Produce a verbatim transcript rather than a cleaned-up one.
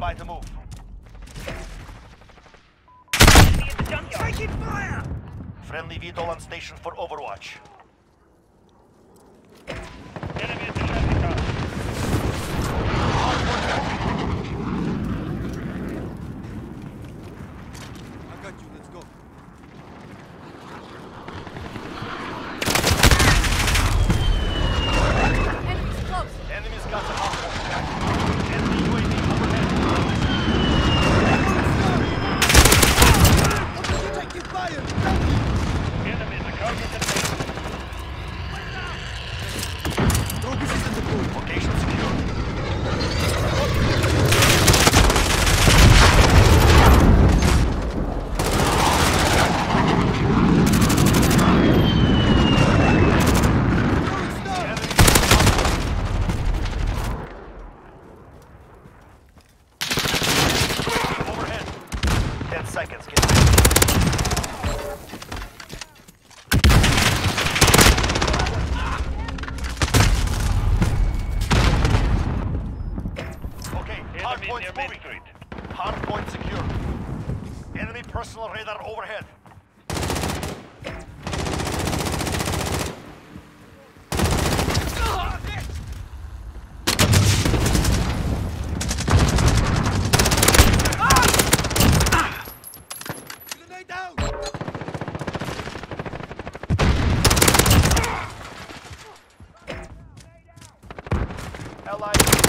by the move. Enemy at the junkyard. Taking fire! Friendly V TOL on station for overwatch. Enemy at the traffic car. I got you, let's go. Enemies close. Enemies got the hardpoint. Enemy U A V overhead. What did you take this fire? Enemy, the car is at base. Throw pieces in the pool. Location secure. Overhead. Ten seconds. Get Okay, hard Enemy points near Main moving. Street. Hard point secure. Enemy personal radar overhead. Grenade down! Allied.